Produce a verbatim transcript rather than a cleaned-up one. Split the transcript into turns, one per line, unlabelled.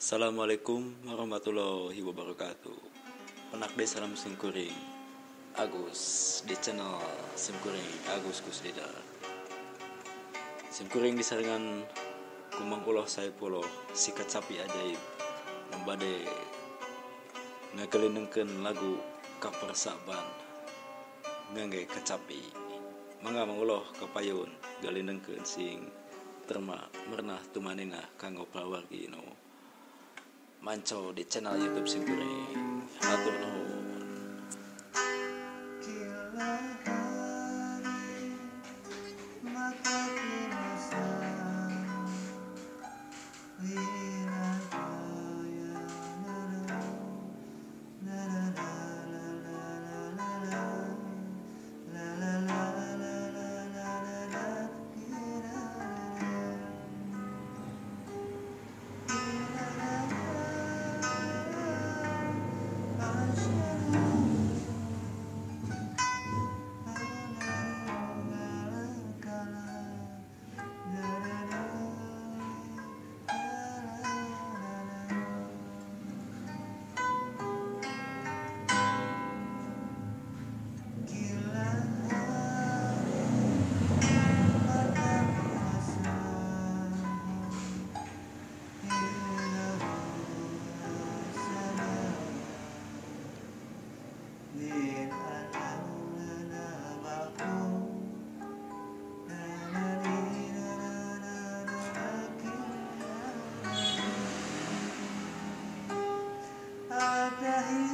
Assalamualaikum warahmatullahi wabarakatuh. Penakde salam simkuring Agus di channel simkuring Agus Kusdida. Simkuring disaringan kumang uloh saya polo sikat sapi ajaib membade ngagelinengkeun lagu kapersaban ngangge kacapi mangga manguloh kapayun galinengkeun sing terma mernah tumanina kanggo pawargi no manco di channel YouTube simkuring. Hatur nuhun.
Ada